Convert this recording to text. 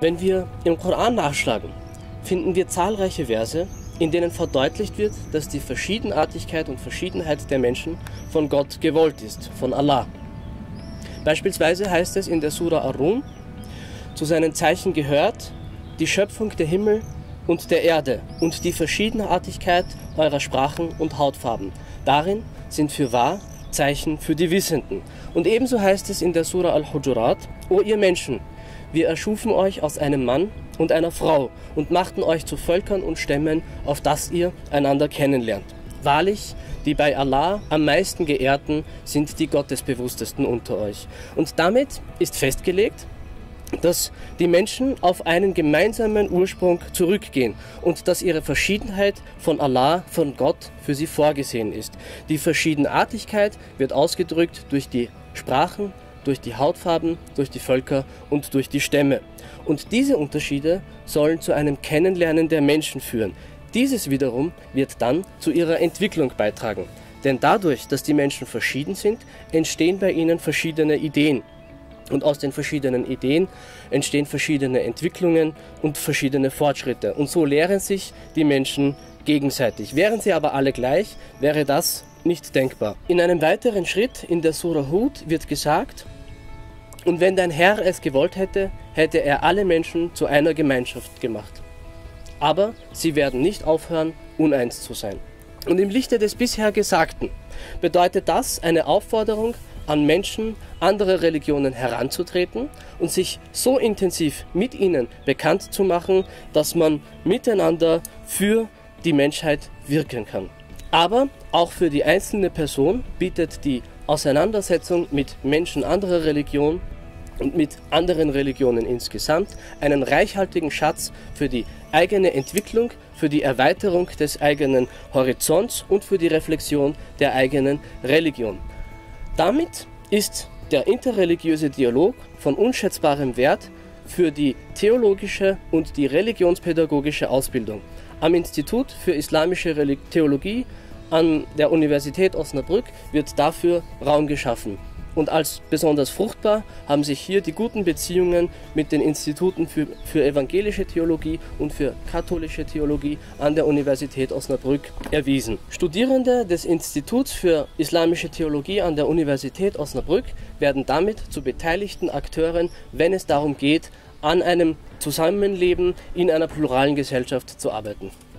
Wenn wir im Koran nachschlagen, finden wir zahlreiche Verse, in denen verdeutlicht wird, dass die Verschiedenartigkeit und Verschiedenheit der Menschen von Gott gewollt ist, von Allah. Beispielsweise heißt es in der Sura Ar-Rum: Zu seinen Zeichen gehört die Schöpfung der Himmel und der Erde und die Verschiedenartigkeit eurer Sprachen und Hautfarben. Darin sind fürwahr Zeichen für die Wissenden. Und ebenso heißt es in der Sura Al-Hujurat: O ihr Menschen, wir erschufen euch aus einem Mann und einer Frau und machten euch zu Völkern und Stämmen, auf dass ihr einander kennenlernt. Wahrlich, die bei Allah am meisten Geehrten sind die Gottesbewusstesten unter euch. Und damit ist festgelegt, dass die Menschen auf einen gemeinsamen Ursprung zurückgehen und dass ihre Verschiedenheit von Allah, von Gott, für sie vorgesehen ist. Die Verschiedenartigkeit wird ausgedrückt durch die Sprachen, durch die Hautfarben, durch die Völker und durch die Stämme. Und diese Unterschiede sollen zu einem Kennenlernen der Menschen führen. Dieses wiederum wird dann zu ihrer Entwicklung beitragen. Denn dadurch, dass die Menschen verschieden sind, entstehen bei ihnen verschiedene Ideen. Und aus den verschiedenen Ideen entstehen verschiedene Entwicklungen und verschiedene Fortschritte. Und so lehren sich die Menschen gegenseitig. Wären sie aber alle gleich, wäre das nicht denkbar. In einem weiteren Schritt in der Sura Hud wird gesagt: Und wenn dein Herr es gewollt hätte, hätte er alle Menschen zu einer Gemeinschaft gemacht. Aber sie werden nicht aufhören, uneins zu sein. Und im Lichte des bisher Gesagten bedeutet das eine Aufforderung an Menschen, andere Religionen heranzutreten und sich so intensiv mit ihnen bekannt zu machen, dass man miteinander für die Menschheit wirken kann. Aber auch für die einzelne Person bietet die Auseinandersetzung mit Menschen anderer Religion und mit anderen Religionen insgesamt einen reichhaltigen Schatz für die eigene Entwicklung, für die Erweiterung des eigenen Horizonts und für die Reflexion der eigenen Religion. Damit ist der interreligiöse Dialog von unschätzbarem Wert für die theologische und die religionspädagogische Ausbildung. Am Institut für Islamische Theologie an der Universität Osnabrück wird dafür Raum geschaffen. Und als besonders fruchtbar haben sich hier die guten Beziehungen mit den Instituten für evangelische Theologie und für katholische Theologie an der Universität Osnabrück erwiesen. Studierende des Instituts für islamische Theologie an der Universität Osnabrück werden damit zu beteiligten Akteuren, wenn es darum geht, an einem Zusammenleben in einer pluralen Gesellschaft zu arbeiten.